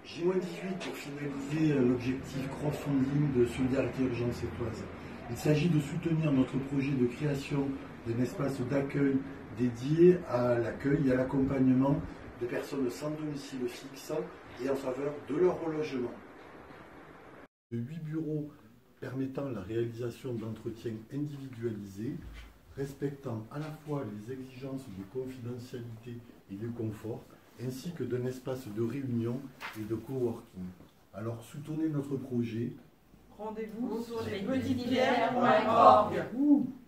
J-18 pour finaliser l'objectif crowdfunding de Solidarité Urgence Sétoise. Il s'agit de soutenir notre projet de création d'un espace d'accueil dédié à l'accueil et à l'accompagnement de personnes sans domicile fixe et en faveur de leur relogement. De 8 bureaux permettant la réalisation d'entretiens individualisés, respectant à la fois les exigences de confidentialité et de confort, ainsi que d'un espace de réunion et de coworking. Alors soutenez notre projet. Rendez-vous sur lespetitshivers.org.